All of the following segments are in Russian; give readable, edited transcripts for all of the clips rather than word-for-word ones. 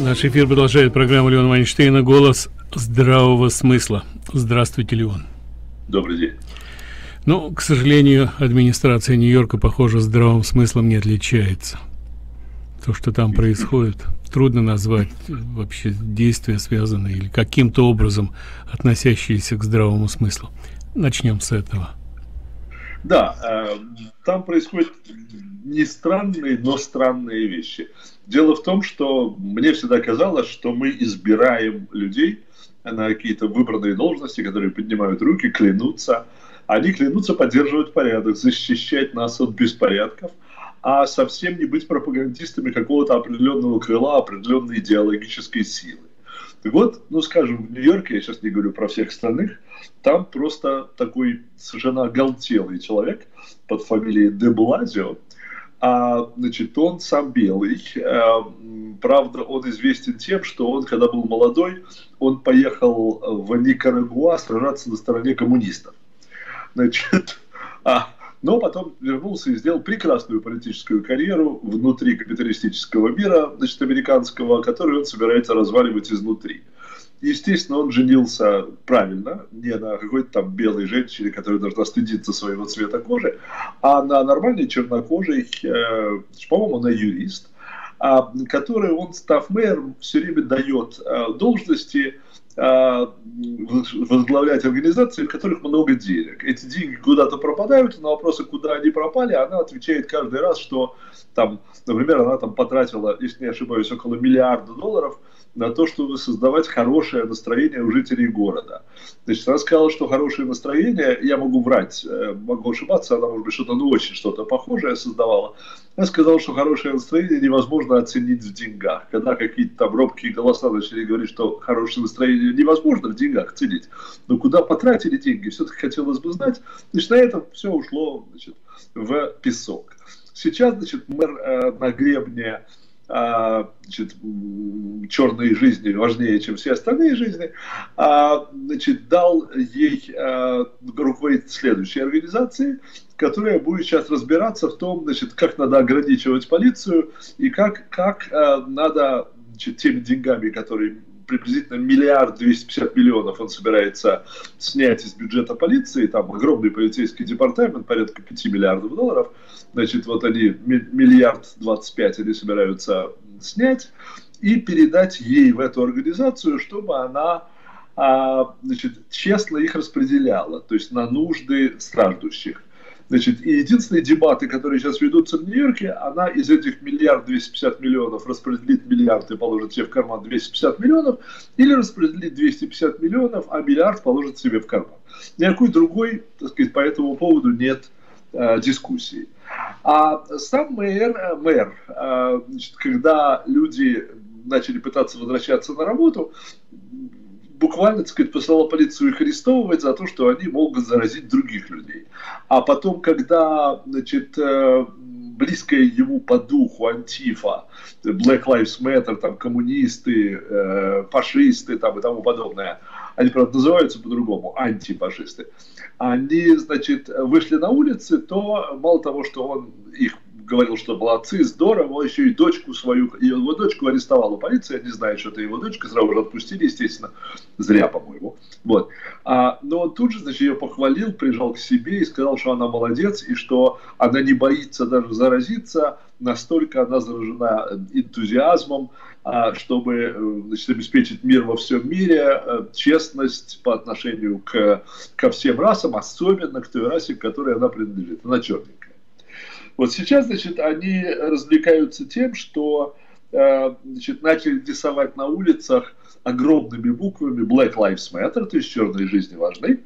Наш эфир продолжает программа Леона Вайнштейна «Голос здравого смысла». Здравствуйте, Леон. Добрый день. Ну, к сожалению, администрация Нью-Йорка, похоже, здравым смыслом не отличается. То, что там происходит, трудно назвать вообще действия, связанные или каким-то образом относящиеся к здравому смыслу. Начнем с этого. Да, там происходят не странные, но странные вещи. Дело в том, что мне всегда казалось, что мы избираем людей на какие-то выбранные должности, которые поднимают руки, клянутся. Они клянутся поддерживать порядок, защищать нас от беспорядков, а совсем не быть пропагандистами какого-то определенного крыла, определенной идеологической силы. Так вот, ну скажем, в Нью-Йорке, я сейчас не говорю про всех остальных, там просто такой совершенно оголтелый человек под фамилией де Блазио. Значит, он сам белый, правда, он известен тем, что он, когда был молодой, он поехал в Никарагуа сражаться на стороне коммунистов. Значит, но потом вернулся и сделал прекрасную политическую карьеру внутри капиталистического мира, значит, американского, который он собирается разваливать изнутри. Естественно, он женился правильно, не на какой-то там белой женщине, которая должна стыдиться своего цвета кожи, а на нормальной чернокожей, по-моему, она юрист, которой он, став мэром, все время дает должности возглавлять организации, в которых много денег. Эти деньги куда-то пропадают, на вопросы, куда они пропали, она отвечает каждый раз, что там, например, она там потратила, если не ошибаюсь, около $1 миллиарда на то, чтобы создавать хорошее настроение у жителей города. Значит, она сказала, что хорошее настроение, я могу врать, могу ошибаться, она, может быть, что-то, ну, очень что-то похожее создавала. Она сказала, что хорошее настроение невозможно оценить в деньгах. Когда какие-то там робкие голоса начали говорить, что хорошее настроение невозможно в деньгах оценить, но куда потратили деньги, все-таки хотелось бы знать. Значит, на этом все ушло, значит, в песок. Сейчас, значит, мэр на гребне, значит, черной жизни важнее, чем все остальные жизни, значит, дал ей руководить следующей организацией, которая будет сейчас разбираться в том, значит, как надо ограничивать полицию и как надо, значит, теми деньгами, которые приблизительно $1 250 000 000 он собирается снять из бюджета полиции, там огромный полицейский департамент, порядка $5 миллиардов, значит, вот они $1 025 000 000 они собираются снять и передать ей в эту организацию, чтобы она, значит, честно их распределяла, то есть на нужды страждущих. Значит, и единственные дебаты, которые сейчас ведутся в Нью-Йорке, она из этих $1 250 000 000 распределит миллиард и положит себе в карман 250 миллионов, или распределит 250 миллионов, а миллиард положит себе в карман. Никакой другой, так сказать, по этому поводу нет дискуссий. А сам мэр, значит, когда люди начали пытаться возвращаться на работу, буквально, так сказать, посылал полицию их арестовывать за то, что они могут заразить других людей. А потом, когда, значит, близкая ему по духу Антифа, Black Lives Matter, там, коммунисты, фашисты там, и тому подобное, они, правда, называются по-другому, антифашисты, они, значит, вышли на улицы, то мало того, что он их говорил, что молодцы, здорово, он еще и дочку свою, его дочку арестовала полиция, не знаю, что это его дочка, сразу же отпустили, естественно, зря, по-моему. Вот. Но он тут же, значит, ее похвалил, прижал к себе и сказал, что она молодец, и что она не боится даже заразиться, настолько она заражена энтузиазмом, чтобы, значит, обеспечить мир во всем мире, честность по отношению ко всем расам, особенно к той расе, к которой она принадлежит, она черненькая. Вот сейчас, значит, они развлекаются тем, что, значит, начали рисовать на улицах огромными буквами Black Lives Matter, то есть черные жизни важны.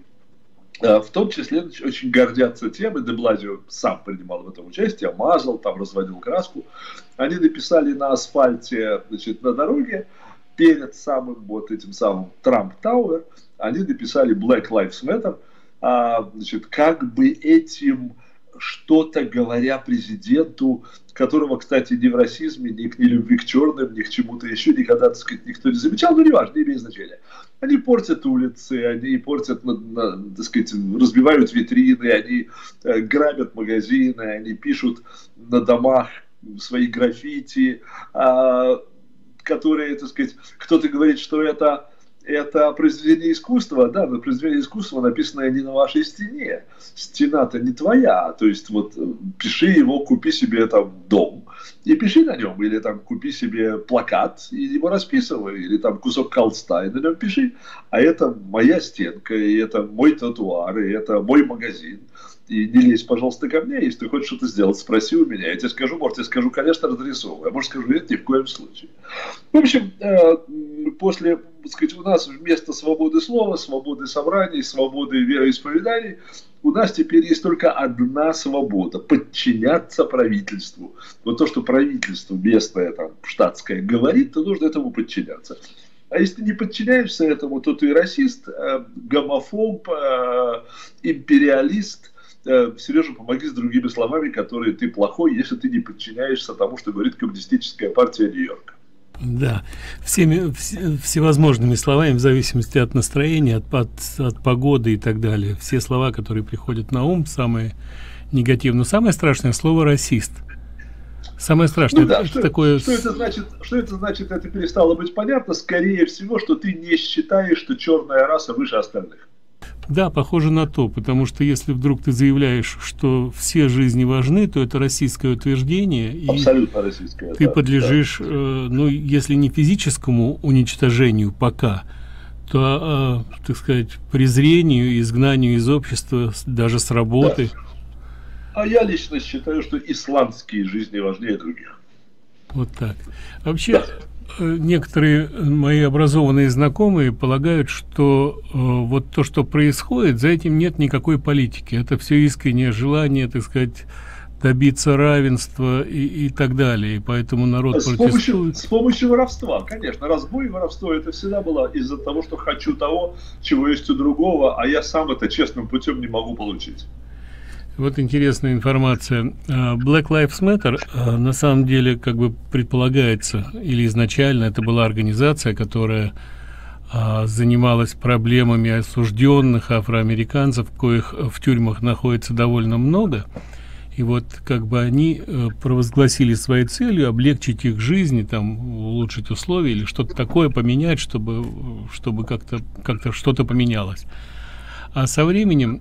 В том числе, значит, очень гордятся тем, и де Блазио сам принимал в этом участие, мазал, там разводил краску. Они написали на асфальте, значит, на дороге, перед самым вот этим самым Трамп Тауэр, они написали Black Lives Matter, значит, как бы этим что-то говоря президенту, которого, кстати, ни в расизме, ни к нелюбви к черным, ни к чему-то еще никогда, так сказать, никто не замечал, но неважно, не имеет значения. Они портят улицы, они портят, так сказать, разбивают витрины, они грабят магазины, они пишут на домах свои граффити, которые, так сказать, кто-то говорит, что это произведение искусства, да, но произведение искусства, написанное не на вашей стене. Стена-то не твоя. То есть, вот, пиши его, купи себе там дом и пиши на нем. Или там купи себе плакат и его расписывай. Или там кусок холста и на нем пиши. А это моя стенка, и это мой тротуар, и это мой магазин. И не лезь, пожалуйста, ко мне, если ты хочешь что-то сделать, спроси у меня. Я тебе скажу, может, я скажу, конечно, разрисовывай. А может, скажу, нет, ни в коем случае. В общем, после, так сказать, у нас вместо свободы слова, свободы собраний, свободы вероисповеданий, у нас теперь есть только одна свобода – подчиняться правительству. Вот то, что правительство местное, там, штатское говорит, то нужно этому подчиняться. А если ты не подчиняешься этому, то ты расист, гомофоб, империалист. Сережа, помоги с другими словами, которые ты плохой, если ты не подчиняешься тому, что говорит Коммунистическая партия Нью-Йорка. Да, всевозможными словами, в зависимости от настроения, от погоды и так далее. Все слова, которые приходят на ум, самые негативные. Самое страшное слово «расист». Самое страшное, да, это такое... Что это значит, это перестало быть понятно. Скорее всего, что ты не считаешь, что черная раса выше остальных. Да, похоже на то, потому что если вдруг ты заявляешь, что все жизни важны, то это российское утверждение. Абсолютно российское. Ты подлежишь, ну, если не физическому уничтожению пока, то, так сказать, презрению, изгнанию из общества, даже с работы. Да. А я лично считаю, что исламские жизни важнее других. Вот так. Вообще, некоторые мои образованные знакомые полагают, что вот то, что происходит, за этим нет никакой политики. Это все искреннее желание, так сказать, добиться равенства и так далее. И поэтому народ протестует. С помощью воровства, конечно. Разбой и воровство — это всегда было из-за того, что хочу того, чего есть у другого, а я сам это честным путем не могу получить. Вот интересная информация. Black Lives Matter, на самом деле, как бы предполагается, или изначально это была организация, которая занималась проблемами осужденных афроамериканцев, коих в тюрьмах находится довольно много. И вот как бы они провозгласили своей целью облегчить их жизни, там, улучшить условия или что-то такое поменять, чтобы как-то что-то поменялось. А со временем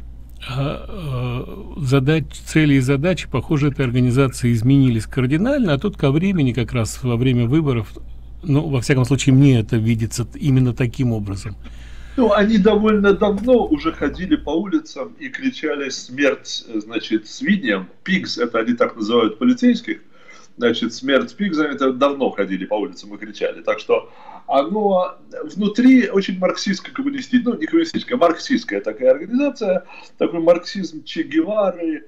цели и задачи, похоже, этой организации изменились кардинально, а тут ко времени, как раз во время выборов, ну, во всяком случае, мне это видится именно таким образом. Ну, они довольно давно уже ходили по улицам и кричали «смерть, значит, свиньям». Пигс, это они так называют полицейских. Значит, смерть пигзам, это давно ходили по улицам и кричали. Так что оно внутри очень марксистско-коммунистическое, ну, не коммунистическая, марксистская такая организация, такой марксизм Че Гевары,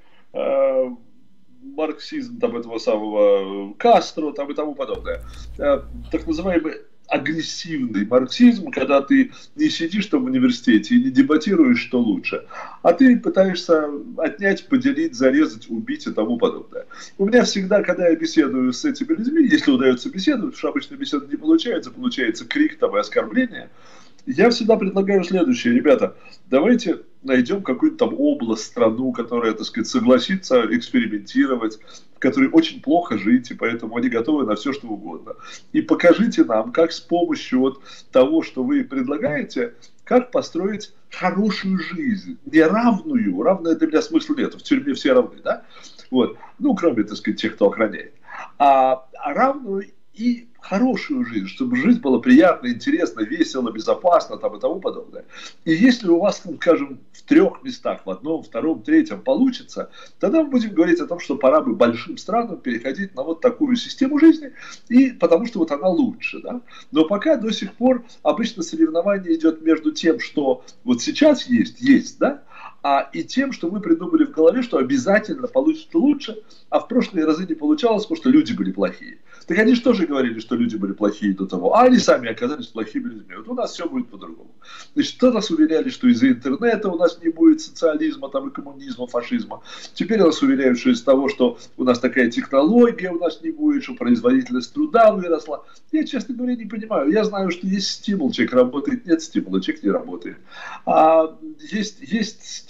марксизм там этого самого Кастро там и тому подобное. Так называемый агрессивный марксизм, когда ты не сидишь там в университете и не дебатируешь, что лучше, а ты пытаешься отнять, поделить, зарезать, убить и тому подобное. У меня всегда, когда я беседую с этими людьми, если удается беседовать, потому что обычно беседа не получается, получается крик там и оскорбление, я всегда предлагаю следующее: ребята, давайте найдем какую-то там область, страну, которая, так сказать, согласится экспериментировать, в которой очень плохо жить, и поэтому они готовы на все, что угодно. И покажите нам, как с помощью вот того, что вы предлагаете, как построить хорошую жизнь. Не равную, равная для меня смысла нет, в тюрьме все равны, да? Вот. Ну, кроме, так сказать, тех, кто охраняет. А равную и хорошую жизнь, чтобы жизнь была приятна, интересна, весело, безопасно там, и тому подобное. И если у вас, скажем, в 3 местах, в 1, 2, 3 получится, тогда мы будем говорить о том, что пора бы большим странам переходить на вот такую систему жизни, и потому что вот она лучше. Да? Но пока до сих пор обычно соревнование идет между тем, что вот сейчас есть, да, и тем, что мы придумали в голове, что обязательно получится лучше, а в прошлые разы не получалось, потому что люди были плохие. Так они же тоже говорили, что люди были плохие до того, а они сами оказались плохими людьми. Вот у нас все будет по-другому. Значит, то нас уверяли, что из-за интернета у нас не будет социализма, там, и коммунизма, фашизма. Теперь нас уверяют, что из-за того, что у нас такая технология у нас не будет, что производительность труда выросла. Я, честно говоря, не понимаю. Я знаю, что есть стимул, человек работает, нет стимула, человек не работает. А есть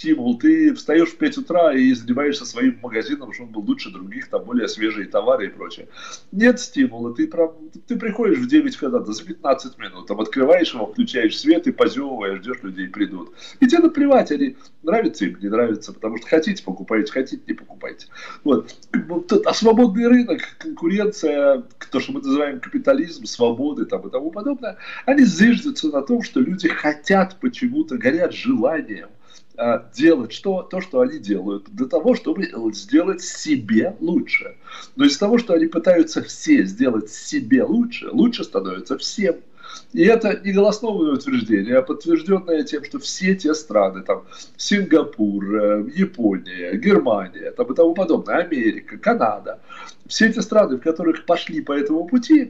стимул. Ты встаешь в 5 утра и занимаешься своим магазином, чтобы он был лучше других, там более свежие товары и прочее. Нет стимула. Ты приходишь в 9 когда-то, за 15 минут, там открываешь его, включаешь свет и позевываешь, ждешь, людей придут. И тебе наплевать, они нравятся им, не нравятся, потому что хотите покупаете, хотите не покупайте. Вот. А свободный рынок, конкуренция, то, что мы называем капитализм, свободы там, и тому подобное, они зиждутся на том, что люди хотят почему-то, горят желанием делать то, что они делают, для того, чтобы сделать себе лучше. Но из-за того, что они пытаются все сделать себе лучше, лучше становится всем. И это не голословное утверждение, а подтвержденное тем, что все те страны, там, Сингапур, Япония, Германия, там, и тому подобное, Америка, Канада, все эти страны, в которых пошли по этому пути,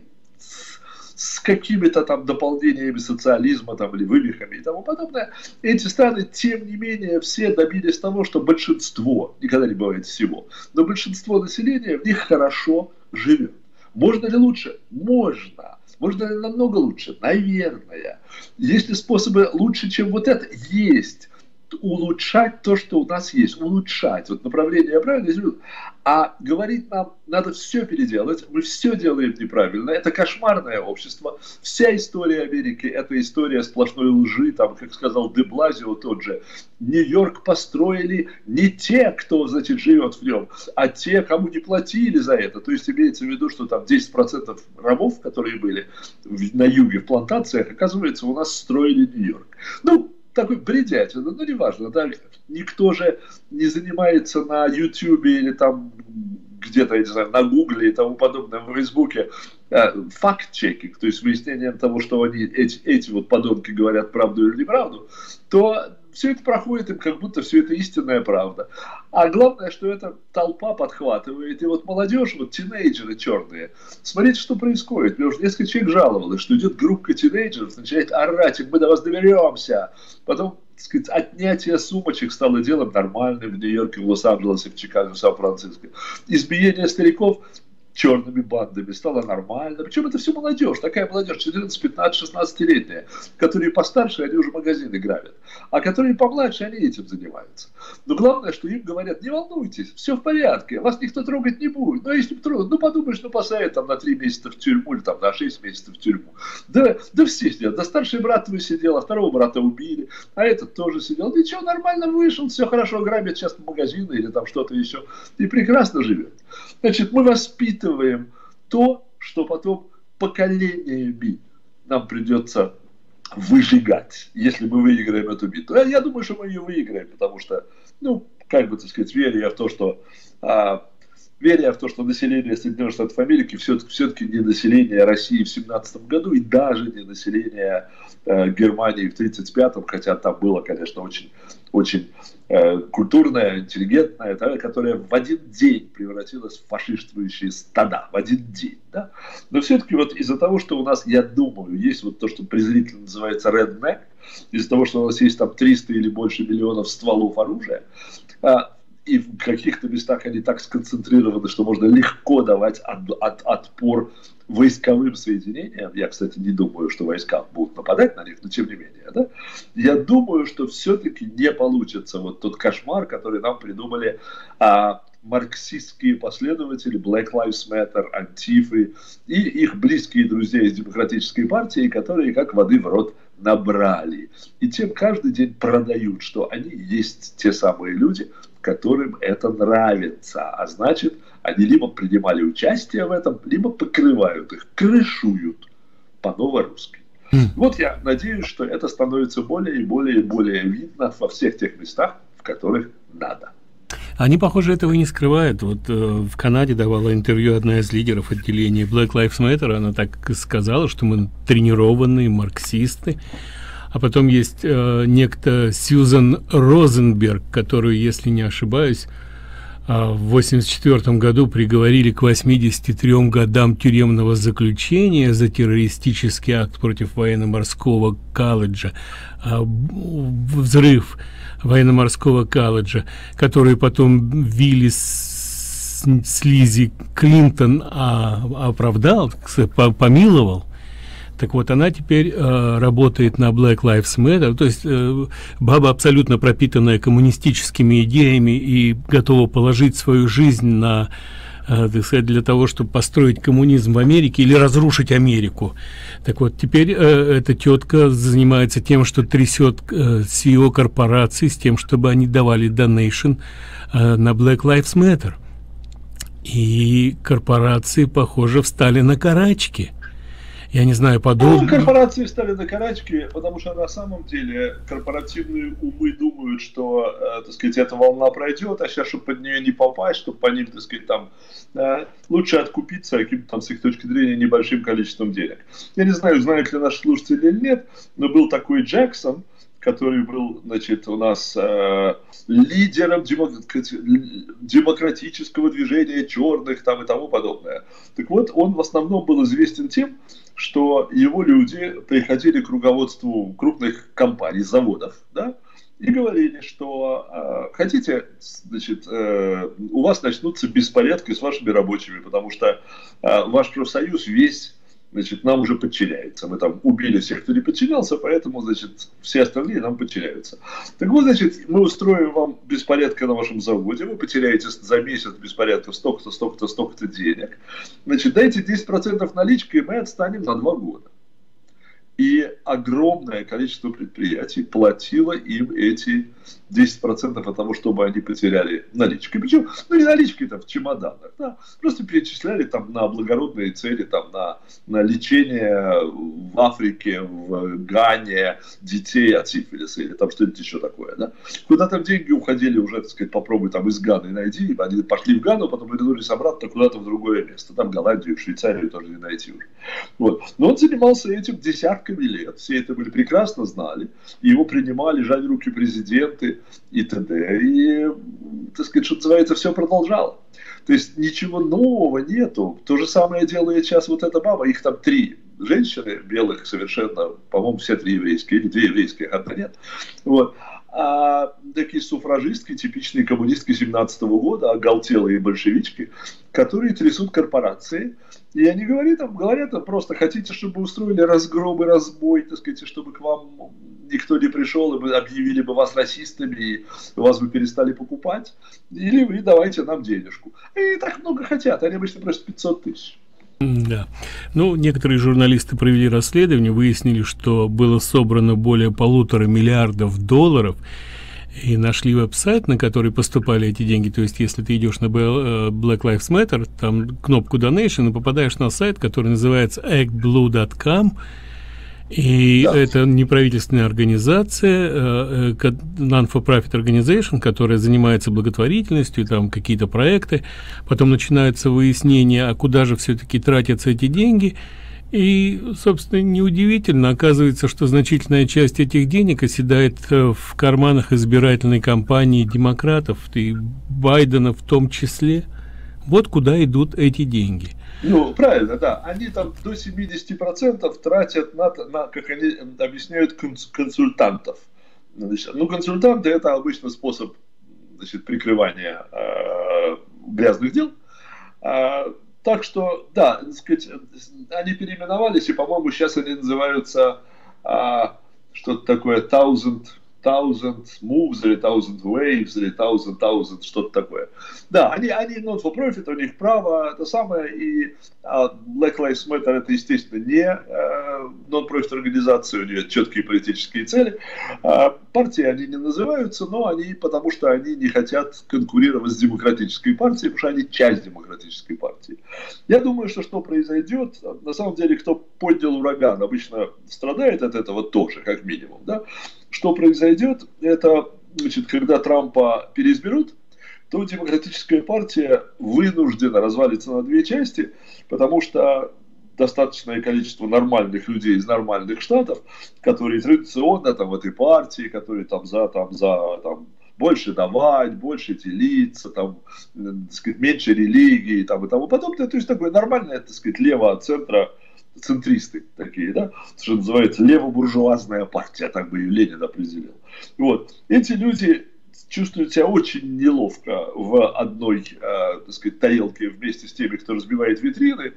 с какими-то там дополнениями социализма там, или вывихами и тому подобное, эти страны, тем не менее, все добились того, что большинство, никогда не бывает всего, но большинство населения в них хорошо живет. Можно ли лучше? Можно. Можно ли намного лучше? Наверное. Есть ли способы лучше, чем вот это? Есть. Улучшать то, что у нас есть. Улучшать. Вот направление я правильно изменил. А говорить нам, надо все переделать. Мы все делаем неправильно. Это кошмарное общество. Вся история Америки – это история сплошной лжи. Там, как сказал де Блазио тот же, Нью-Йорк построили не те, кто, значит, живет в нем, а те, кому не платили за это. То есть имеется в виду, что там 10% рабов, которые были на юге в плантациях, оказывается, у нас строили Нью-Йорк. Ну, такой бредятина, ну неважно, да, никто же не занимается на Ютьюбе или там где-то, я не знаю, на Гугле и тому подобное, в Фейсбуке факт-чекинг, то есть выяснением того, что они, эти вот подонки говорят правду или неправду, то все это проходит им, как будто все это истинная правда. А главное, что эта толпа подхватывает. И вот молодежь, вот тинейджеры черные, смотрите, что происходит. Мне уже несколько человек жаловалось, что идет группа тинейджеров, начинает орать, мы до вас доберемся. Потом, так сказать, отнятие сумочек стало делом нормальным в Нью-Йорке, в Лос-Анджелесе, в Чикаго, в Сан-Франциско. Избиение стариков черными бандами стало нормально. Причем это все молодежь, такая молодежь, 14, 15, 16-летняя, которые постарше, они уже магазины грабят, а которые помладше, они этим занимаются. Но главное, что им говорят, не волнуйтесь, все в порядке, вас никто трогать не будет. Но если трогать, ну подумаешь, ну посадят там на 3 месяца в тюрьму или там на 6 месяцев в тюрьму. Да все сидят, да старший брат твой сидел, а второго брата убили, а этот тоже сидел. Ничего, нормально вышел, все хорошо, грабят сейчас магазины или там что-то еще, и прекрасно живет. Значит, мы воспитываем то, что потом поколениями нам придется выжигать, если мы выиграем эту битву. Я думаю, что мы ее выиграем, потому что, ну, как бы, так сказать, веря в то, что население Соединенных Штатов Америки все-таки не население России в 1917 году и даже не население Германии в 1935, хотя там было, конечно, очень культурная, интеллигентная, которая в один день превратилась в фашистующие стада, в один день. Да? Но все-таки вот из-за того, что у нас, я думаю, есть вот то, что презрительно называется redneck, из-за того, что у нас есть там 300 или больше миллионов стволов оружия, и в каких-то местах они так сконцентрированы, что можно легко давать отпор войсковым соединениям. Я, кстати, не думаю, что войска будут нападать на них, но тем не менее. Да? Я думаю, что все-таки не получится вот тот кошмар, который нам придумали марксистские последователи Black Lives Matter, Антифы и их близкие друзья из Демократической партии, которые как воды в рот набрали. И тем каждый день продают, что они есть те самые люди, которым это нравится. А значит, они либо принимали участие в этом, либо покрывают их, крышуют по-новорусски. Вот я надеюсь, что это становится более и более и более видно во всех тех местах, в которых надо. Они, похоже, этого и не скрывают. Вот в Канаде давала интервью одна из лидеров отделения Black Lives Matter. Она так сказала, что мы тренированные марксисты. А потом есть некто Сьюзан Розенберг, которую, если не ошибаюсь, в 1984 году приговорили к 83 годам тюремного заключения за террористический акт против военно-морского колледжа, взрыв военно-морского колледжа, который потом Вилли Слизи Клинтон оправдал, помиловал. Так вот, она теперь работает на Black Lives Matter, то есть баба абсолютно пропитанная коммунистическими идеями и готова положить свою жизнь на, так сказать, для того, чтобы построить коммунизм в Америке или разрушить Америку. Так вот, теперь эта тетка занимается тем, что трясет CEO корпораций с тем, чтобы они давали донейшн на Black Lives Matter. И корпорации, похоже, встали на карачки. Я не знаю, подобно... Корпорации встали на карачки, потому что на самом деле корпоративные умы думают, что, так сказать, эта волна пройдет, а сейчас, чтобы под нее не попасть, чтобы по ним, так сказать, там, лучше откупиться каким-то там, с их точки зрения, небольшим количеством денег. Я не знаю, знают ли наши слушатели или нет, но был такой Джексон, который был, значит, у нас лидером демократического движения черных там и тому подобное. Так вот, он в основном был известен тем, что его люди приходили к руководству крупных компаний, заводов, да, и говорили, что хотите, значит, у вас начнутся беспорядки с вашими рабочими, потому что ваш профсоюз весь, значит, нам уже подчиняется. Мы там убили всех, кто не подчинялся, поэтому, значит, все остальные нам подчиняются. Так вот, значит, мы устроим вам беспорядки на вашем заводе, вы потеряете за месяц беспорядков столько-то, столько-то, столько-то денег. Значит, дайте 10% наличкой, и мы отстанем на 2 года. И огромное количество предприятий платило им эти 10% от того, чтобы они потеряли наличкой. Причем, ну не наличкой там в чемоданах, да, просто перечисляли там на благородные цели, там на лечение в Африке, в Гане детей от сифилиса или там что-нибудь еще такое, да. Куда там деньги уходили уже, так сказать, попробуй там из Ганы найди, они пошли в Гану, потом вернулись обратно куда-то в другое место, там Голландию, Швейцарию тоже не найти уже. Вот. Но он занимался этим десятками лет, все это были прекрасно знали, его принимали, жали руки президенты и т.д. И, так сказать, что называется, все продолжало. То есть ничего нового нету. То же самое делает сейчас вот эта баба, их там 3 женщины белых совершенно, по-моему, все 3 еврейские, или 2 еврейские, одна нет. Вот. А такие суфражистки, типичные коммунистки 17-го года, оголтелые большевички, которые трясут корпорации. И они говорят просто, хотите, чтобы устроили разгром и разбой, так сказать, чтобы к вам никто не пришел, и мы объявили бы вас расистами, и вас бы перестали покупать, или вы давайте нам денежку. И так много хотят, они обычно просят 500 тысяч. Да. Ну, некоторые журналисты провели расследование, выяснили, что было собрано более $1,5 миллиарда, и нашли веб-сайт, на который поступали эти деньги. То есть, если ты идешь на Black Lives Matter, там кнопку Donation, и попадаешь на сайт, который называется actblue.com, и да. Это неправительственная организация, non-for-profit organization, которая занимается благотворительностью, там какие-то проекты. Потом начинается выяснение, а куда же все-таки тратятся эти деньги. И, собственно, неудивительно, оказывается, что значительная часть этих денег оседает в карманах избирательной кампании демократов, и Байдена в том числе. Вот куда идут эти деньги. Ну, правильно, да. Они там до 70% тратят на, как они объясняют, консультантов. Значит, ну, консультанты – это обычно способ, значит, прикрывания грязных дел. Так что, да, так сказать, они переименовались, и, по-моему, сейчас они называются что-то такое thousand moves, или thousand waves, или thousand, что-то такое. Да, они non-for-profit, у них право, это самое, и Black Lives Matter это, естественно, не non-profit организация, у нее четкие политические цели. Партии они не называются, но они, потому что они не хотят конкурировать с демократической партией, потому что они часть демократической партии. Я думаю, что произойдет, на самом деле, кто поднял ураган, обычно страдает от этого тоже, как минимум, да. Что произойдет, это, значит, когда Трампа переизберут, то демократическая партия вынуждена развалиться на 2 части, потому что достаточное количество нормальных людей из нормальных штатов, которые традиционно там в этой партии, которые там за больше давать, больше делиться, там, так сказать, меньше религии там, и тому подобное. То есть такое нормальное, так сказать, лево-центра, центристы такие, да, что называется левобуржуазная партия, так бы и Ленин определил. Вот. Эти люди чувствуют себя очень неловко в одной, так сказать, тарелке вместе с теми, кто разбивает витрины,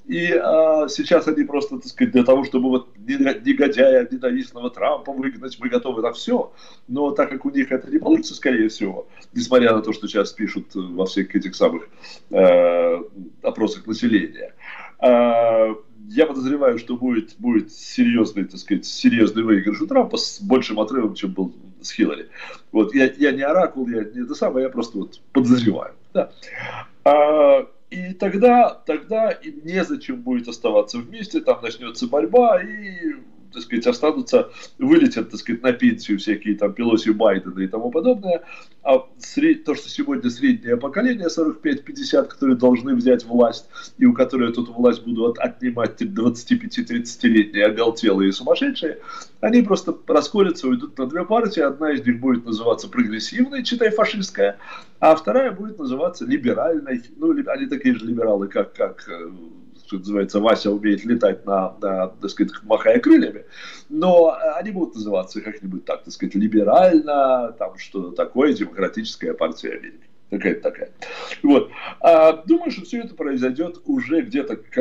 И сейчас они просто, так сказать, для того, чтобы вот негодяя, ненавистного Трампа выгнать, мы готовы на все. Но так как у них это не получится, скорее всего, несмотря на то, что сейчас пишут во всех этих самых опросах населения, я подозреваю, что будет серьезный, так сказать, серьезный выигрыш у Трампа с большим отрывом, чем был с Хиллари. Вот я не оракул, я не это самое, я просто вот подозреваю. Да. И тогда им незачем будет оставаться вместе, там начнется борьба, и, так сказать, останутся, вылетят, так сказать, на пенсию всякие там Пелоси, Байдены и тому подобное. А то, что сегодня среднее поколение, 45-50, которые должны взять власть, и у которых эту власть будут отнимать 25-30-летние оголтелые и сумасшедшие, они просто расколятся, уйдут на две партии. Одна из них будет называться прогрессивной, читай фашистская, а вторая будет называться либеральной. Ну, они такие же либералы, как что называется, Вася умеет летать так сказать, махая крыльями, но они будут называться как-нибудь так сказать, либерально, там что-то такое, демократическая партия Америки. Какая-то такая. Вот. Думаю, что все это произойдет уже где-то к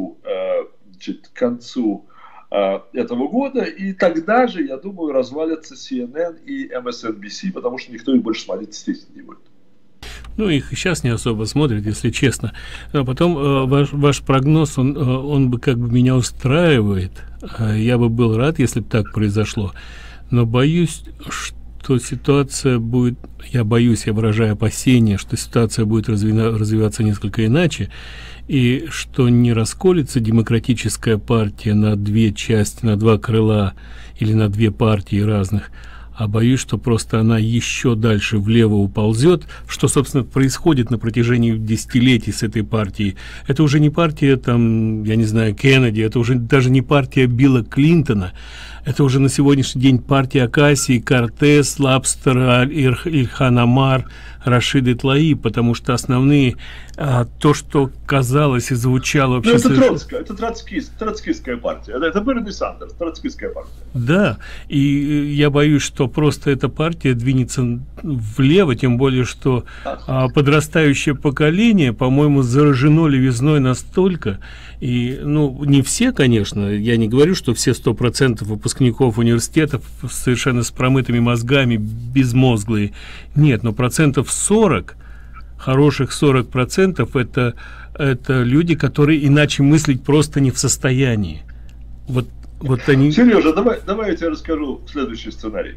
концу этого года, и тогда же, я думаю, развалятся CNN и MSNBC, потому что никто их больше смотреть, естественно, не будет. Ну, их сейчас не особо смотрят, если честно. А потом ваш прогноз, он бы как бы меня устраивает. Я бы был рад, если бы так произошло. Но боюсь, что ситуация будет... Я выражаю опасения, что ситуация будет развиваться несколько иначе. И что не расколется демократическая партия на две части, на два крыла или на две партии разных, а боюсь, что просто она еще дальше влево уползет, что, собственно, происходит на протяжении десятилетий с этой партией. Это уже не партия, там, я не знаю, Кеннеди, это уже даже не партия Билла Клинтона, это уже на сегодняшний день партия Окасии, Кортес, Лабстера, Ильхан Омар, Рашиды Тлаиб, потому что основные, то, что казалось и звучало вообще... Это троцкистская партия, это Берни Сандерс, троцкистская партия. Да, и я боюсь, что просто эта партия двинется влево, тем более, что подрастающее поколение, по-моему, заражено левизной настолько, и, ну, не все, конечно, я не говорю, что все 100% выпускников университетов совершенно с промытыми мозгами, безмозглые, нет, но 40%, хороших 40% это люди, которые иначе мыслить просто не в состоянии. Вот они... Сережа, давай я тебе расскажу следующий сценарий.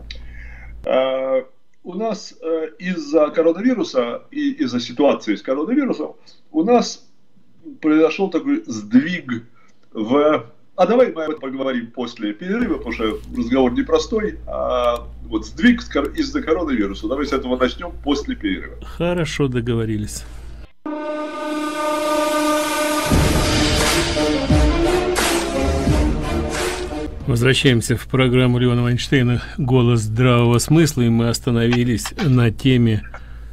У нас из-за коронавируса и из-за ситуации с коронавирусом у нас произошел такой сдвиг давай мы об этом поговорим после перерыва, потому что разговор непростой. Вот сдвиг из-за коронавируса. Давай с этого начнем после перерыва. Хорошо, договорились. Возвращаемся в программу Леона Вайнштейна «Голос здравого смысла», и мы остановились на теме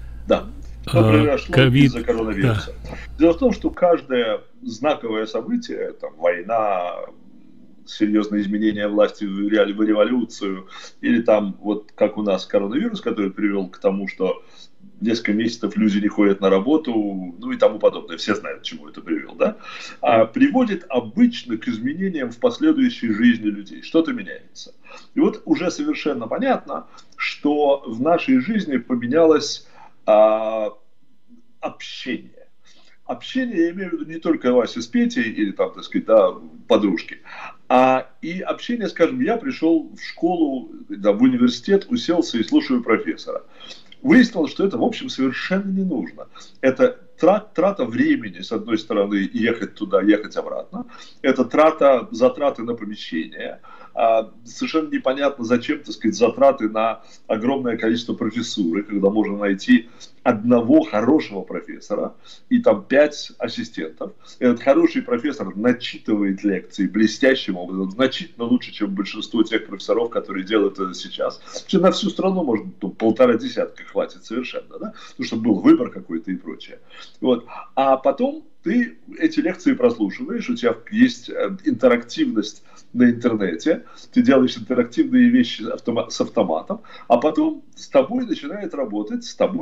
ковид из-за коронавируса. Да. Дело в том, что каждое знаковое событие, там, война, серьезные изменения власти в революцию, или там, вот как у нас коронавирус, который привел к тому, что несколько месяцев люди не ходят на работу, ну и тому подобное. Все знают, к чему это привело, да? Приводит обычно к изменениям в последующей жизни людей. Что-то меняется. И вот уже совершенно понятно, что в нашей жизни поменялось общение. Общение, я имею в виду не только Вася с Петей или там, так сказать, да, подружки, и общение, скажем, я пришел в школу, да, в университет, уселся и слушаю профессора. Выяснилось, что это, в общем, совершенно не нужно. Это трата времени, с одной стороны, ехать туда, ехать обратно. Это затраты на помещение. Совершенно непонятно, зачем, так сказать, затраты на огромное количество профессуры, когда можно найти одного хорошего профессора и там 5 ассистентов. Этот хороший профессор начитывает лекции блестящим образом, значительно лучше, чем большинство тех профессоров, которые делают это сейчас. На всю страну, может, 1,5 десятка хватит совершенно, да? Потому что был выбор какой-то и прочее. Вот. А потом ты эти лекции прослушиваешь, у тебя есть интерактивность на интернете, ты делаешь интерактивные вещи с автоматом, а потом с тобой начинает работать, с тобой, с какой-то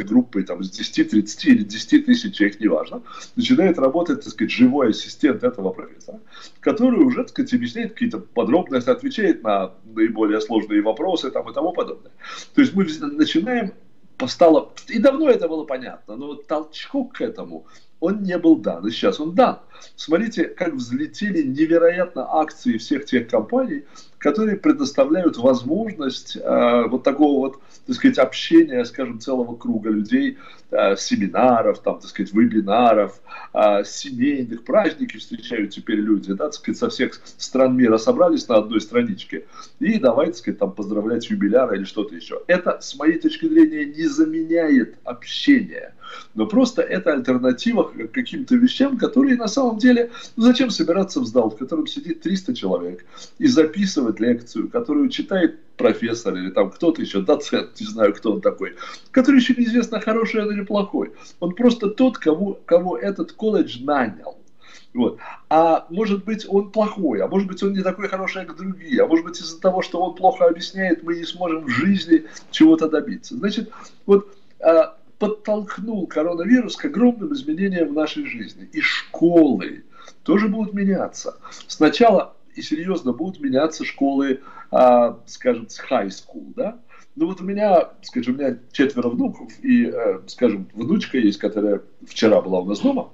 какой-то группой там, из 10, 30 или 10 тысяч человек, неважно, начинает работать, так сказать, живой ассистент этого профессора, который уже, так сказать, объясняет какие-то подробности, отвечает на наиболее сложные вопросы там, и тому подобное. То есть мы начинаем, и давно это было понятно, но толчок к этому, он не был дан, и сейчас он дан. Смотрите, как взлетели невероятно акции всех тех компаний, которые предоставляют возможность вот такого вот, так сказать, общения, скажем, целого круга людей, семинаров, там, так сказать, вебинаров, семейных праздников встречают теперь люди, да, так сказать, со всех стран мира собрались на одной страничке и давайте, так сказать, там, поздравлять юбиляра или что-то еще. Это, с моей точки зрения, не заменяет общение, но просто это альтернатива к каким-то вещам, которые на самом деле, ну зачем собираться в зал, в котором сидит 300 человек и записывать лекцию, которую читает профессор или там кто-то еще, доцент, не знаю, кто он такой, который еще неизвестно, хороший он или плохой. Он просто тот, кого этот колледж нанял. Вот. А может быть, он плохой, а может быть, он не такой хороший, как другие, а может быть, из-за того, что он плохо объясняет, мы не сможем в жизни чего-то добиться. Значит, вот подтолкнул коронавирус к огромным изменениям в нашей жизни. И школы тоже будут меняться. Сначала и серьезно будут меняться школы, скажем, с high school, да? Ну вот у меня 4 внуков, и, скажем, внучка есть, которая вчера была у нас дома,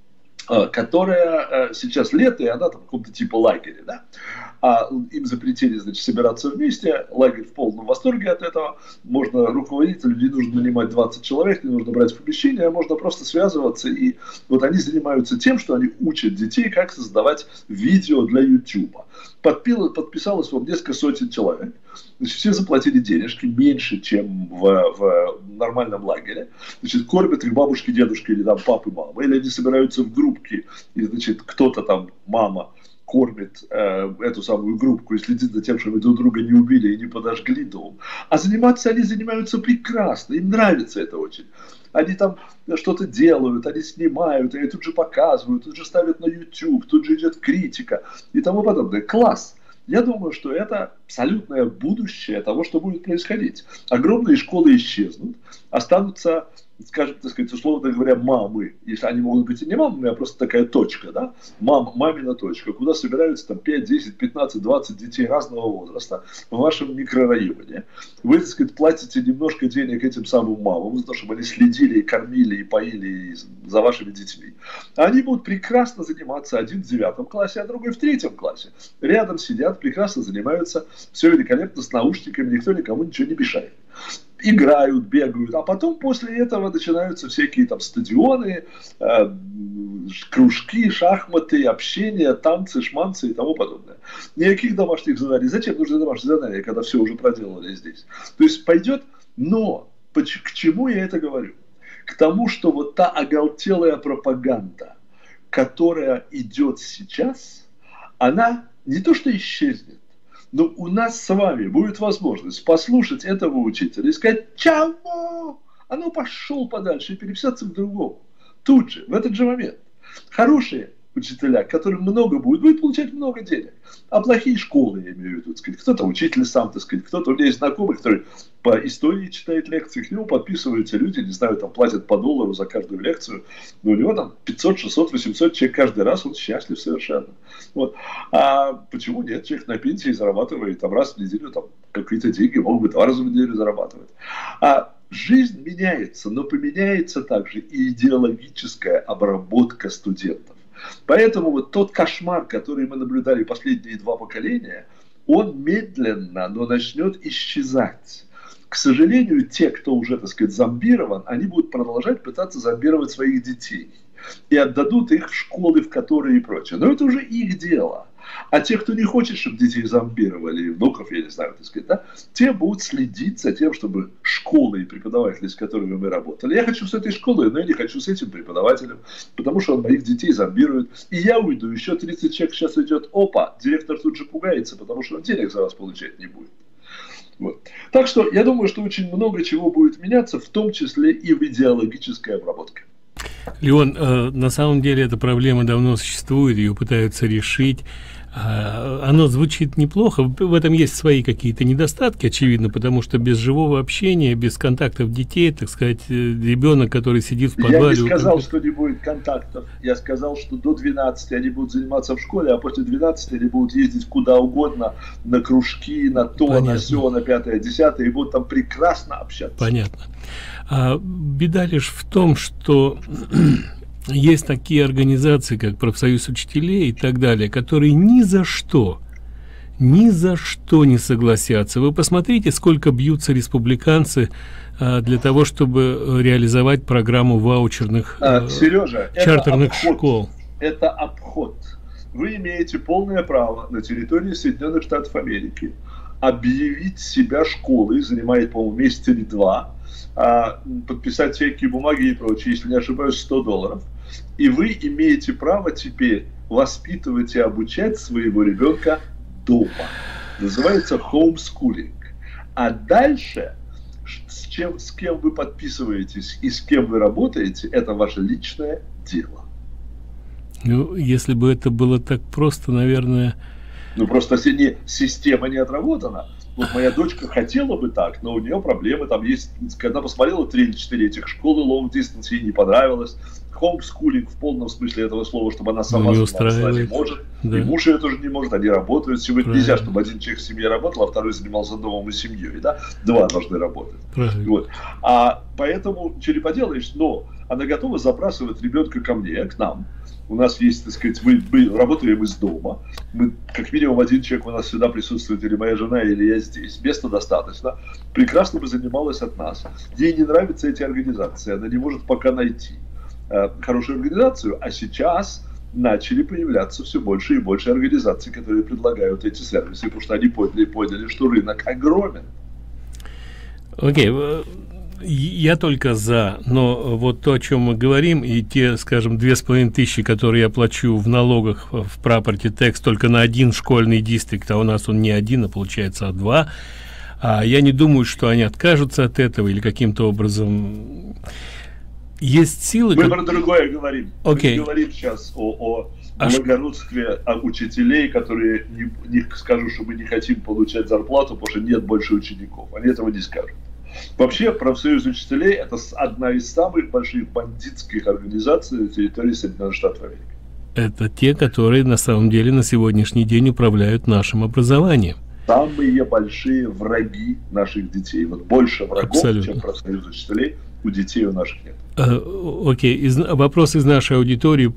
которая сейчас лето, и она там в каком-то типа лагере, да? Им запретили, значит, собираться вместе, лагерь в полном восторге от этого, можно руководителю, не нужно нанимать 20 человек, не нужно брать в помещение, а можно просто связываться, и вот они занимаются тем, что они учат детей, как создавать видео для YouTube. Подписалось вот несколько сотен человек, значит, все заплатили денежки меньше, чем в нормальном лагере, значит, кормят их бабушки, дедушки или там папы, мамы, или они собираются в группки, и, значит, кто-то там, мама, кормит эту самую группку и следит за тем, чтобы друг друга не убили и не подожгли дом. А заниматься они занимаются прекрасно, им нравится это очень. Они там что-то делают, они снимают, они тут же показывают, тут же ставят на YouTube, тут же идет критика и тому подобное. Класс! Я думаю, что это абсолютное будущее того, что будет происходить. Огромные школы исчезнут, останутся, скажем, так сказать, условно говоря, мамы. Если они могут быть и не мамами, а просто такая точка, да? Мамина точка, куда собираются там 5, 10, 15, 20 детей разного возраста в вашем микрорайоне. Вы, так сказать, платите немножко денег этим самым мамам, за то, чтобы они следили, и кормили, и поили за вашими детьми. Они будут прекрасно заниматься, один в 9 классе, а другой в 3 классе. Рядом сидят, прекрасно занимаются, все великолепно с наушниками, никто никому ничего не мешает. Играют, бегают, а потом после этого начинаются всякие там стадионы, кружки, шахматы, общение, танцы, шманцы и тому подобное. Никаких домашних заданий. Зачем нужны домашние задания, когда все уже проделали здесь? То есть пойдет, но к чему я это говорю? К тому, что вот та оголтелая пропаганда, которая идет сейчас, она не то что исчезнет, но у нас с вами будет возможность послушать этого учителя и сказать: чего? А ну пошел подальше и переписаться к другому. Тут же, в этот же момент. Хорошие учителя, которым много будет получать много денег. А плохие школы, я имею в виду, сказать, кто-то учитель сам, так сказать, кто-то, у меня есть знакомый, который по истории читает лекции, к нему подписываются люди, не знаю, там платят по $1 за каждую лекцию, но у него там 500, 600, 800 человек каждый раз, он счастлив совершенно. Вот. А почему нет? Человек на пенсии зарабатывает там раз в неделю там какие-то деньги, мог бы 2 раза в неделю зарабатывать. Жизнь меняется, но поменяется также и идеологическая обработка студентов. Поэтому вот тот кошмар, который мы наблюдали последние 2 поколения, он медленно, но начнет исчезать. К сожалению, те, кто уже, так сказать, зомбирован, они будут продолжать пытаться зомбировать своих детей. И отдадут их в школы, в которые и прочее. Но это уже их дело. А те, кто не хочет, чтобы детей зомбировали, внуков, я не знаю, так сказать, да, те будут следить за тем, чтобы школы и преподаватели, с которыми мы работали. Я хочу с этой школой, но я не хочу с этим преподавателем, потому что он моих детей зомбирует. И я уйду, еще 30 человек сейчас идет, опа, директор тут же пугается, потому что он денег за вас получать не будет. Вот. Так что я думаю, что очень много чего будет меняться, в том числе и в идеологической обработке. Леон, на самом деле эта проблема давно существует, ее пытаются решить. Оно звучит неплохо. В этом есть свои какие-то недостатки, очевидно, потому что без живого общения, без контактов детей, так сказать, ребенок, который сидит в подвале... Я не сказал, что не будет контактов. Я сказал, что до 12 они будут заниматься в школе, а после 12 они будут ездить куда угодно, на кружки, на то, понятно, на сё, на 5-е, 10-е, и будут там прекрасно общаться. Понятно. Беда лишь в том, что... Есть такие организации, как профсоюз учителей и так далее, которые ни за что не согласятся. Вы посмотрите, сколько бьются республиканцы для того, чтобы реализовать программу ваучерных Сережа, чартерных школ. Это обход. Вы имеете полное право на территории Соединенных Штатов Америки объявить себя школой, занимает, по-моему, месяц или два, подписать всякие бумаги и прочее, если не ошибаюсь, $100. И вы имеете право теперь воспитывать и обучать своего ребенка дома. Называется homeschooling. А дальше, с кем вы подписываетесь и с кем вы работаете, это ваше личное дело. Ну, если бы это было так просто, наверное... Ну, просто система не отработана. Вот моя дочка хотела бы так, но у нее проблемы там есть. Она посмотрела 3 или 4 этих школы long distance, ей не понравилось. Homeschooling в полном смысле этого слова, чтобы она сама занималась, не может. Да. И муж ее тоже не может, они работают. Сегодня нельзя, чтобы один человек в семье работал, а второй занимался домом и семьей. Да? 2 должны работать. Вот. Поэтому ничего не поделаешь, но она готова забрасывать ребенка ко мне, к нам. У нас есть, так сказать, мы работаем из дома. Мы, как минимум, один человек у нас всегда присутствует, или моя жена, или я здесь. Места достаточно. Прекрасно бы занималась от нас. Ей не нравятся эти организации. Она не может пока найти хорошую организацию. А сейчас начали появляться все больше и больше организаций, которые предлагают эти сервисы, потому что они поняли, что рынок огромен. Окей. Я только за, но вот то, о чем мы говорим, и те, скажем, 2500, которые я плачу в налогах в property tax только на один школьный дистрикт, а у нас он не один, а получается 2, я не думаю, что они откажутся от этого или каким-то образом. Есть силы... Мы про другое говорим. Мы говорим сейчас о благородстве учителей, которые, не скажу, что мы не хотим получать зарплату, потому что нет больше учеников. Они этого не скажут. Вообще, профсоюз учителей – это одна из самых больших бандитских организаций на территории Соединенных Штатов Америки. Это те, которые на самом деле на сегодняшний день управляют нашим образованием. Самые большие враги наших детей. Вот больше врагов, абсолютно, чем профсоюз учителей, у детей у наших нет. Окей. Вопрос из нашей аудитории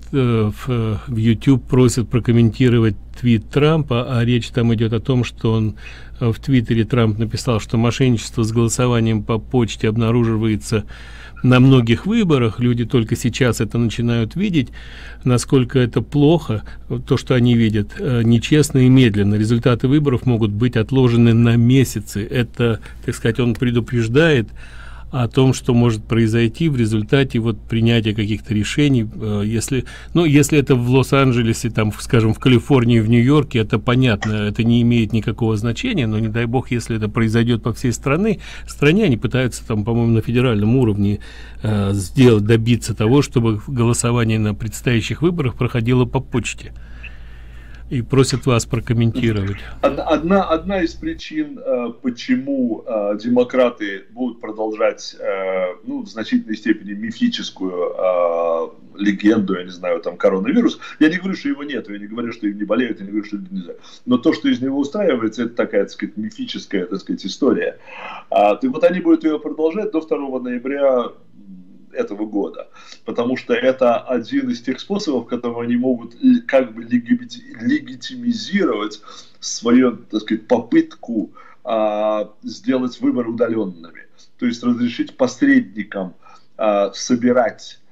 в YouTube просят прокомментировать твит Трампа, а речь там идет о том, что он в Твиттере Трамп написал, что мошенничество с голосованием по почте обнаруживается на многих выборах, люди только сейчас это начинают видеть, насколько это плохо, то, что они видят, нечестно и медленно. Результаты выборов могут быть отложены на месяцы. Это, так сказать, он предупреждает о том, что может произойти в результате вот принятия каких-то решений. Если это в Лос-Анджелесе, там, скажем, в Калифорнии, в Нью-Йорке, это понятно, это не имеет никакого значения, но не дай бог, если это произойдет по всей стране, они пытаются там, по-моему, на федеральном уровне добиться того, чтобы голосование на предстоящих выборах проходило по почте. И просят вас прокомментировать. Одна из причин, почему демократы будут продолжать, в значительной степени мифическую легенду, я не знаю, там, коронавирус. Я не говорю, что его нет, я не говорю, что им не болеют, я не говорю, что это нельзя. Но то, что из него устраивается, это такая, так сказать, мифическая, так сказать, история. И вот они будут ее продолжать до 2 ноября этого года, потому что это один из тех способов, которым они могут как бы легитимизировать свою, так сказать, попытку сделать выборы удаленными, то есть разрешить посредникам собирать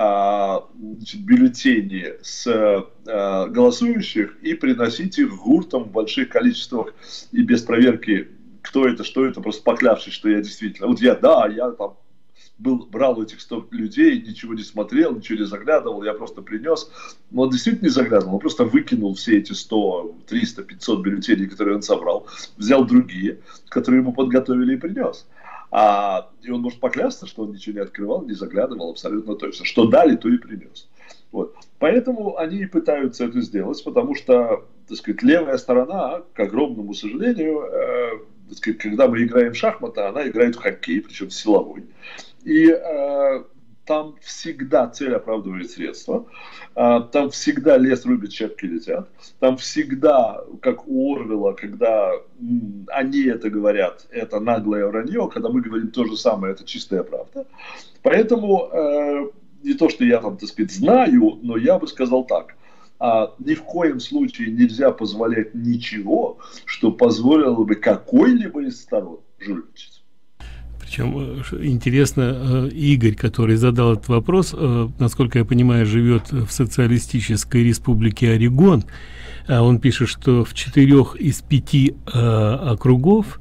бюллетени с голосующих и приносить их гуртом в больших количествах и без проверки, кто это, что это, просто поклявшись, что я действительно, вот я там брал этих 100 людей, ничего не смотрел, ничего не заглядывал, я просто принес. Но он действительно не заглядывал, он просто выкинул все эти 100, 300, 500 бюллетеней, которые он собрал, взял другие, которые ему подготовили и принес. И он может поклясться, что он ничего не открывал, не заглядывал абсолютно точно. Что дали, то и принес. Вот. Поэтому они и пытаются это сделать, потому что, так сказать, левая сторона, к огромному сожалению, так сказать, когда мы играем в шахматы, она играет в хоккей, причем силовой. И там всегда цель оправдывает средства, там всегда лес рубит, щепки летят, там всегда, как у Орвелла, когда они это говорят, это наглое вранье, когда мы говорим то же самое, это чистая правда. Поэтому не то, что я там, так сказать, знаю, но я бы сказал так. Ни в коем случае нельзя позволять ничего, что позволило бы какой-либо из сторон жульничать. Причем интересно, Игорь, который задал этот вопрос, насколько я понимаю, живет в социалистической республике Орегон. Он пишет, что в 4 из 5 округов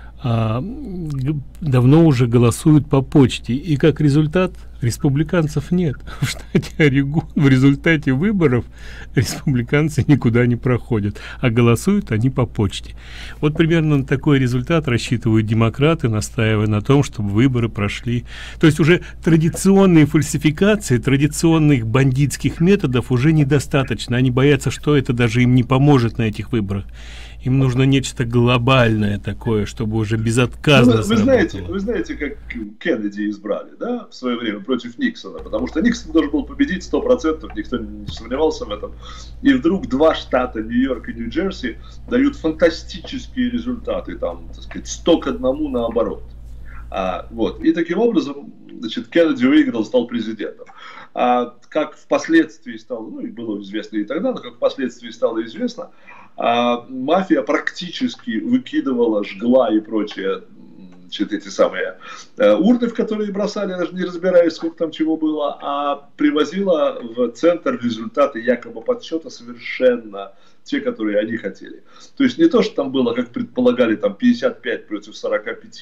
давно уже голосуют по почте, и как результат республиканцев нет в штате Орегон. В результате выборов республиканцы никуда не проходят, а голосуют они по почте. Вот примерно на такой результат рассчитывают демократы, настаивая на том, чтобы выборы прошли. То есть уже традиционные фальсификации, традиционных бандитских методов уже недостаточно. Они боятся, что это даже им не поможет на этих выборах. Им нужно нечто глобальное такое, чтобы уже безотказно вы знаете, как Кеннеди избрали, да, в свое время против Никсона, потому что Никсон должен был победить 100%, никто не сомневался в этом. И вдруг 2 штата, Нью-Йорк и Нью-Джерси, дают фантастические результаты, там, так сказать, 100 к 1 наоборот. Вот. И таким образом, значит, Кеннеди выиграл, стал президентом. Как впоследствии стало, ну и было известно и тогда, но как впоследствии стало известно, мафия практически выкидывала, жгла и прочее, значит, эти самые урны, в которые бросали, даже не разбираясь, сколько там чего было, а привозила в центр результаты якобы подсчета совершенно те, которые они хотели. То есть не то, что там было, как предполагали, там 55 против 45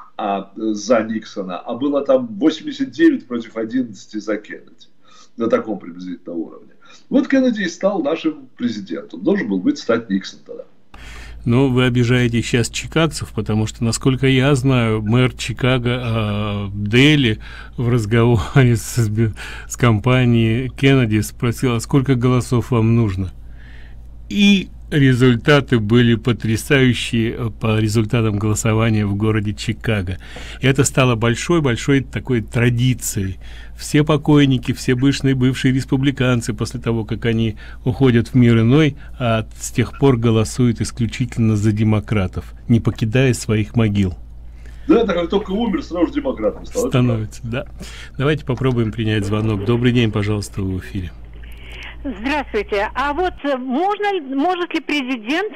за Никсона, а было там 89 против 11 за Кеннеди. На таком приблизительно уровне. Вот Кеннеди и стал нашим президентом. Должен был быть стать Никсон тогда. Но вы обижаете сейчас чикагцев, потому что, насколько я знаю, мэр Чикаго Дели в разговоре с компанией Кеннеди спросил, а сколько голосов вам нужно? И результаты были потрясающие по результатам голосования в городе Чикаго. И это стало большой такой традицией. Все покойники, все бывшие республиканцы после того, как они уходят в мир иной, с тех пор голосуют исключительно за демократов, не покидая своих могил. Да, так как только умер, сразу же демократом становится. Да. Давайте попробуем принять звонок. Добрый день, пожалуйста, в эфире. Здравствуйте. А вот может ли президент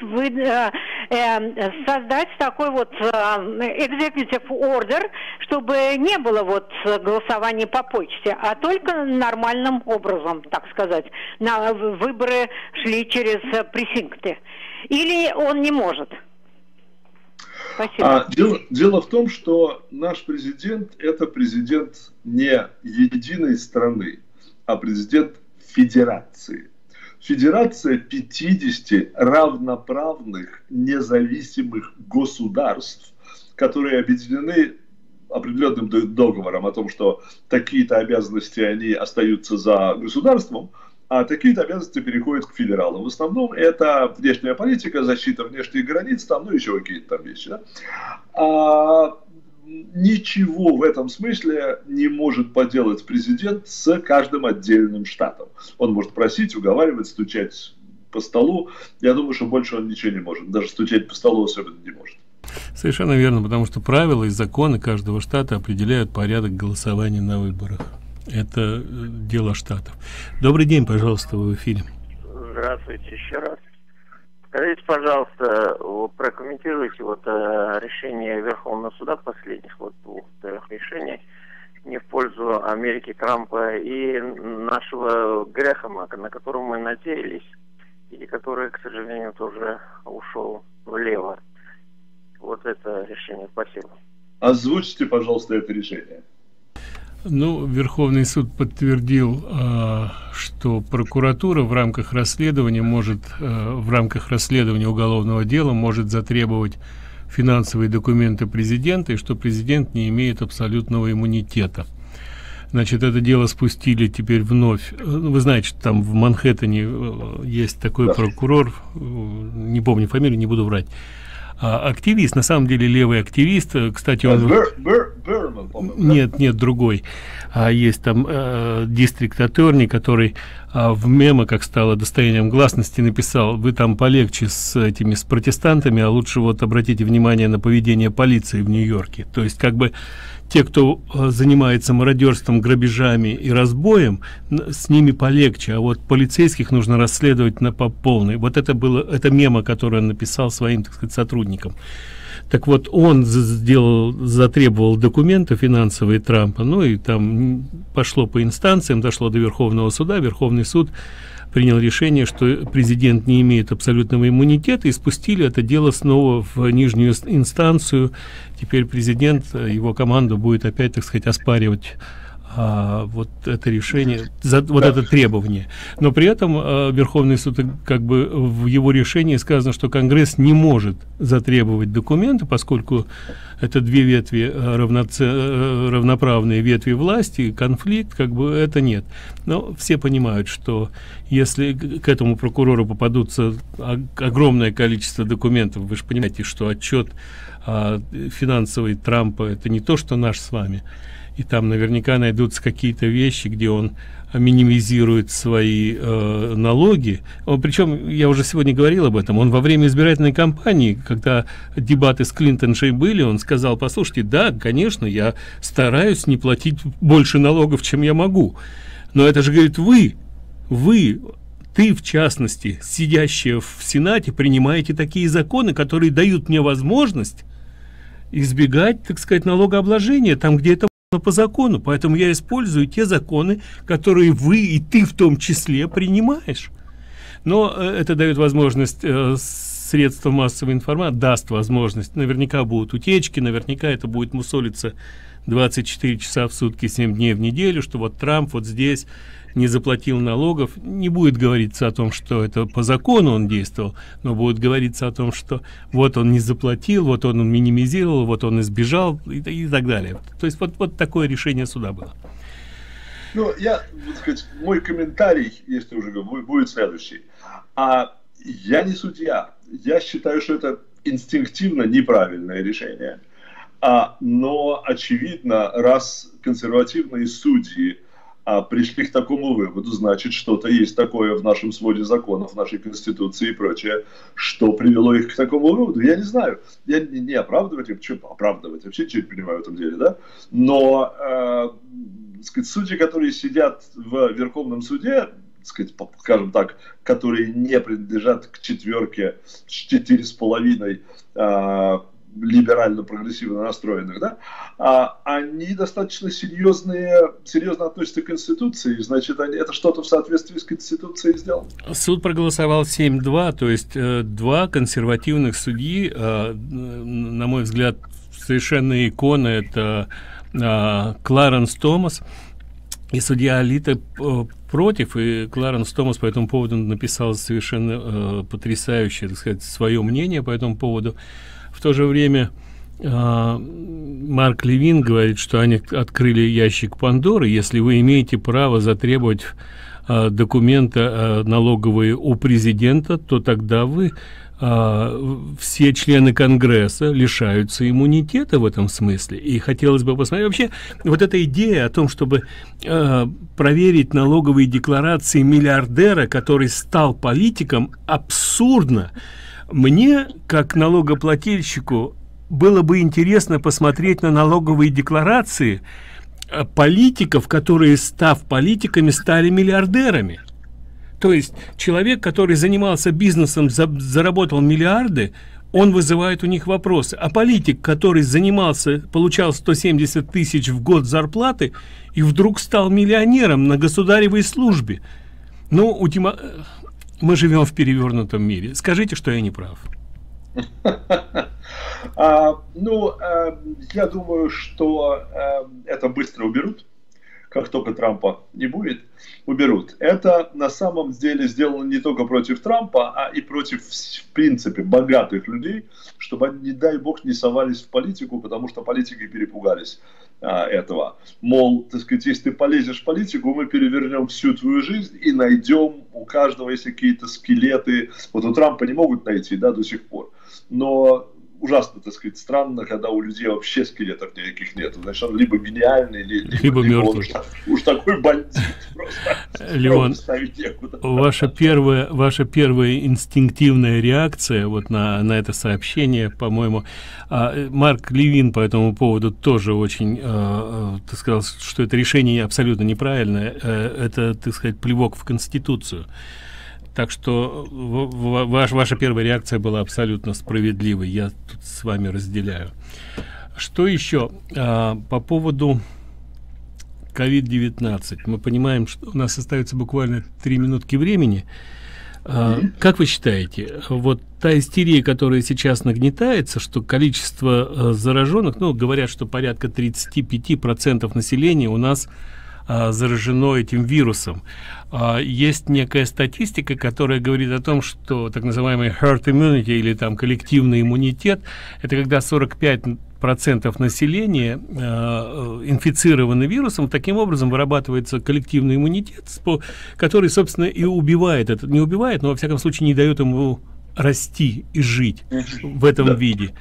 создать такой вот executive order, чтобы не было вот голосования по почте, а только нормальным образом, так сказать, на выборы шли через пресинкты? Или он не может? Спасибо. Дело в том, что наш президент – это президент не единой страны, а президент федерации. Федерация 50 равноправных независимых государств, которые объединены определенным договором о том, что такие-то обязанности они остаются за государством, а такие-то обязанности переходят к федералам. В основном это внешняя политика, защита внешних границ, там, ну еще какие-то там вещи. Да? Ничего в этом смысле не может поделать президент с каждым отдельным штатом. Он может просить, уговаривать, стучать по столу. Я думаю, что больше он ничего не может. Даже стучать по столу особенно не может. Совершенно верно, потому что правила и законы каждого штата определяют порядок голосования на выборах. Это дело штатов. Добрый день, пожалуйста, вы в эфире. Здравствуйте еще раз. Скажите, пожалуйста, прокомментируйте решение Верховного суда последних 2-3 решений не в пользу Америки, Трампа и нашего Грэхэма, на которого мы надеялись, и который, к сожалению, тоже ушел влево. Вот это решение. Спасибо. Озвучьте, пожалуйста, это решение. Ну, Верховный суд подтвердил, что прокуратура в рамках расследования уголовного дела может затребовать финансовые документы президента, и что президент не имеет абсолютного иммунитета. Значит, это дело спустили теперь вновь. Вы знаете, что там в Манхэттене есть такой прокурор, не помню фамилию, не буду врать. Активист, на самом деле левый активист, кстати, он... Берман, по-моему, нет, другой. Есть там дистрикт атторни, который в мемо, как стало достоянием гласности, написал: вы там полегче с протестантами, а лучше вот обратите внимание на поведение полиции в Нью-Йорке. То есть как бы те, кто занимается мародерством, грабежами и разбоем, с ними полегче, а вот полицейских нужно расследовать по полной. Вот это мемо, которое он написал своим, так сказать, сотрудникам. Так вот, он затребовал документы финансовые Трампа, ну и там пошло по инстанциям, дошло до Верховного суда. Верховный суд принял решение, что президент не имеет абсолютного иммунитета, и спустили это дело снова в нижнюю инстанцию. Теперь президент, его команда будет опять, так сказать, оспаривать вот это решение, вот это требование. Но при этом Верховный суд, как бы в его решении сказано, что Конгресс не может затребовать документы, поскольку это две ветви, равноправные ветви власти, конфликт, как бы это нет. Но все понимают, что если к этому прокурору попадутся огромное количество документов, вы же понимаете, что отчет финансовый Трампа — это не то, что наш с вами. И там наверняка найдутся какие-то вещи, где он минимизирует свои налоги. Причем, я уже сегодня говорил об этом, он во время избирательной кампании, когда дебаты с Клинтоншей были, он сказал: послушайте, да, конечно, я стараюсь не платить больше налогов, чем я могу. Но это же, говорит, ты, в частности, сидящая в Сенате, принимаете такие законы, которые дают мне возможность избегать, так сказать, налогообложения там, где это по закону, поэтому я использую те законы, которые вы и ты в том числе принимаешь. Но это дает возможность средствам массовой информации, даст возможность, наверняка будут утечки, наверняка это будет мусолиться 24 часа в сутки, 7 дней в неделю, что вот Трамп вот здесь не заплатил налогов. Не будет говориться о том, что это по закону он действовал, но будет говориться о том, что вот он не заплатил, вот он минимизировал, вот он избежал и так далее. То есть вот такое решение суда было. Ну, так сказать, мой комментарий, если уже будет следующий. Я не судья. Я считаю, что это инстинктивно неправильное решение. Но, очевидно, раз консервативные судьи пришли к такому выводу, значит, что-то есть такое в нашем своде законов, в нашей Конституции и прочее, что привело их к такому выводу. Я не знаю. Я не оправдывать, оправдывать, вообще ничего не понимаю в этом деле, да? Но сказать, судьи, которые сидят в Верховном суде, сказать, скажем так, которые не принадлежат к четверке 4,5 либерально-прогрессивно настроенных, да, они достаточно серьезно относятся к Конституции, значит, это что-то в соответствии с Конституцией сделано. Суд проголосовал 7-2, то есть два консервативных судьи, на мой взгляд, совершенно иконы, это Кларенс Томас и судья Алита против, и Кларенс Томас по этому поводу написал совершенно потрясающее, так сказать, свое мнение по этому поводу. В то же время Марк Левин говорит, что они открыли ящик Пандоры. Если вы имеете право затребовать документы налоговые у президента, то тогда все члены Конгресса лишаются иммунитета в этом смысле. И хотелось бы посмотреть вообще вот эта идея о том, чтобы проверить налоговые декларации миллиардера, который стал политиком, абсурдно. Мне, как налогоплательщику, было бы интересно посмотреть на налоговые декларации политиков, которые, став политиками, стали миллиардерами. То есть человек, который занимался бизнесом, заработал миллиарды, он вызывает у них вопросы. А политик, который получал 170 тысяч в год зарплаты и вдруг стал миллионером на государевой службе. Ну, мы живем в перевернутом мире. Скажите, что я не прав. Я думаю, что это быстро уберут. как только Трампа не будет, уберут. Это на самом деле сделано не только против Трампа, а и против, в принципе, богатых людей, чтобы они, не дай бог, не совались в политику, потому что политики перепугались этого. Мол, так сказать, если ты полезешь в политику, мы перевернем всю твою жизнь и найдем, у каждого есть какие-то скелеты. Вот у Трампа не могут найти, да, до сих пор. Но ужасно, так сказать, странно, когда у людей вообще скелетов никаких нет. Значит, он либо гениальный, либо мертвый. Уж такой бандит. Леон, ваша первая инстинктивная реакция вот на это сообщение, по-моему, Марк Левин по этому поводу тоже очень, так сказал, что это решение абсолютно неправильное. Это, так сказать, плевок в Конституцию. Так что ваша первая реакция была абсолютно справедливой. Я тут с вами разделяю. Что еще? По поводу COVID-19. Мы понимаем, что у нас остается буквально 3 минутки времени. Как вы считаете, вот та истерия, которая сейчас нагнетается, что количество зараженных, ну, говорят, что порядка 35% населения у нас заражено этим вирусом. Есть некая статистика, которая говорит о том, что так называемый herd immunity или там коллективный иммунитет, это когда 45% населения инфицированы вирусом, таким образом вырабатывается коллективный иммунитет, который, собственно, и убивает, это не убивает, но во всяком случае не дает ему расти и жить в этом виде.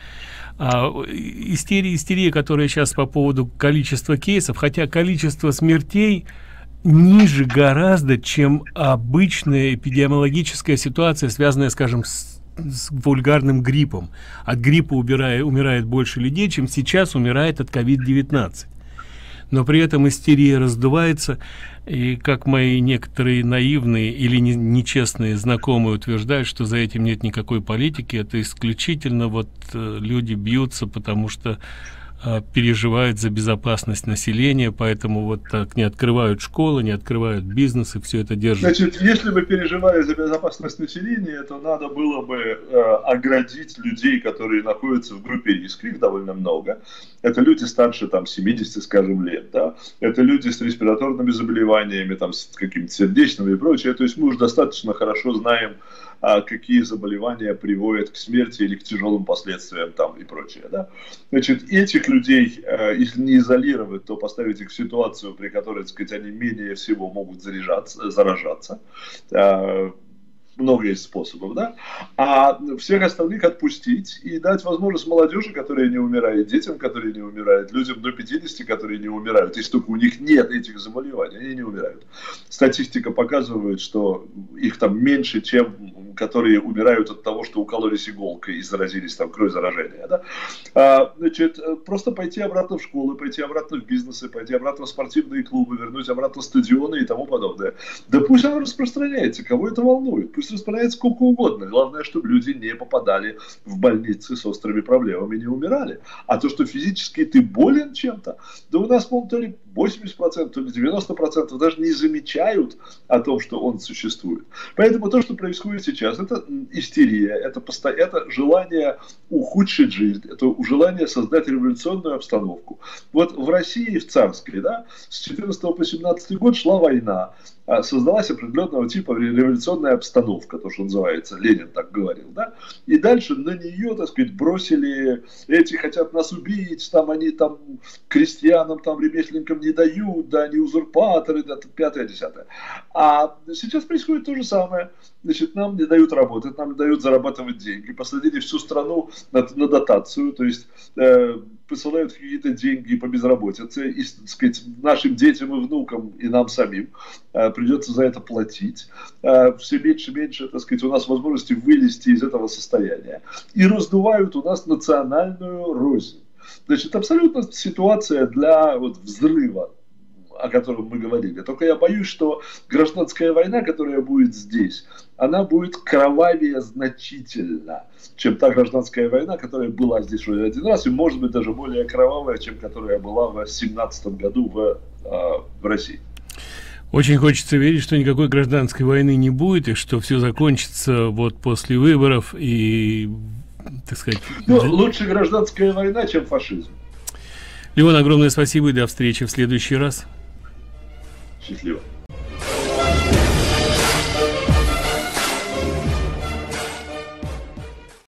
Истерия, которая сейчас по поводу количества кейсов, хотя количество смертей ниже гораздо, чем обычная эпидемиологическая ситуация, связанная, скажем, с вульгарным гриппом. От гриппа умирает больше людей, чем сейчас умирает от COVID-19. Но при этом истерия раздувается, и как мои некоторые наивные или нечестные знакомые утверждают, что за этим нет никакой политики, это исключительно вот люди бьются, потому что переживают за безопасность населения, поэтому вот так не открывают школы, не открывают бизнесы, все это держат. Значит, если бы переживали за безопасность населения, то надо было бы оградить людей, которые находятся в группе риска, их довольно много. Это люди старше там 70, скажем, лет, да? Это люди с респираторными заболеваниями, там, с какими-то сердечными и прочее. То есть мы уже достаточно хорошо знаем, какие заболевания приводят к смерти или к тяжелым последствиям там и прочее, да? Значит, этих людей, если не изолировать, то поставить их в ситуацию, при которой, так сказать, они менее всего могут заражаться. Много есть способов, да? А всех остальных отпустить и дать возможность молодежи, которая не умирает, детям, которые не умирают, людям до 50, которые не умирают, если только у них нет этих заболеваний, они не умирают. Статистика показывает, что их там меньше, чем которые умирают от того, что укололись иголкой и заразились там кровью заражения, да? Значит, просто пойти обратно в школы, пойти обратно в бизнесы, пойти обратно в спортивные клубы, вернуть обратно стадионы и тому подобное. Да пусть оно распространяется, кого это волнует, пусть распространяется сколько угодно. Главное, чтобы люди не попадали в больницы с острыми проблемами, не умирали. А то, что физически ты болен чем-то, да у нас, по-моему, то ли 80%, то ли 90% даже не замечают о том, что он существует. Поэтому то, что происходит сейчас, это истерия, это желание ухудшить жизнь, это желание создать революционную обстановку. Вот в России, в царской, да, с 14 по 17 год шла война, создалась определенного типа революционная обстановка, то, что называется, Ленин так говорил, да, и дальше на нее, так сказать, бросили, эти хотят нас убить, там они там крестьянам, там ремесленникам не дают, да, они узурпаторы, да, 5-10. А сейчас происходит то же самое, значит, нам не дают работать, нам не дают зарабатывать деньги, посадили всю страну на дотацию, то есть посылают какие-то деньги по безработице, и, так сказать, нашим детям и внукам, и нам самим придется за это платить. Все меньше и меньше, так сказать, у нас возможности вылезти из этого состояния. И раздувают у нас национальную рознь. Значит, абсолютно ситуация для вот взрыва, о котором мы говорили. Только я боюсь, что гражданская война, которая будет здесь, она будет кровавее значительно, чем та гражданская война, которая была здесь уже один раз, и может быть даже более кровавая, чем которая была в 2017 году в России. Очень хочется верить, что никакой гражданской войны не будет, и что все закончится вот после выборов, и, так сказать... Ну, лучше гражданская война, чем фашизм. Леон, огромное спасибо и до встречи в следующий раз. Счастливо.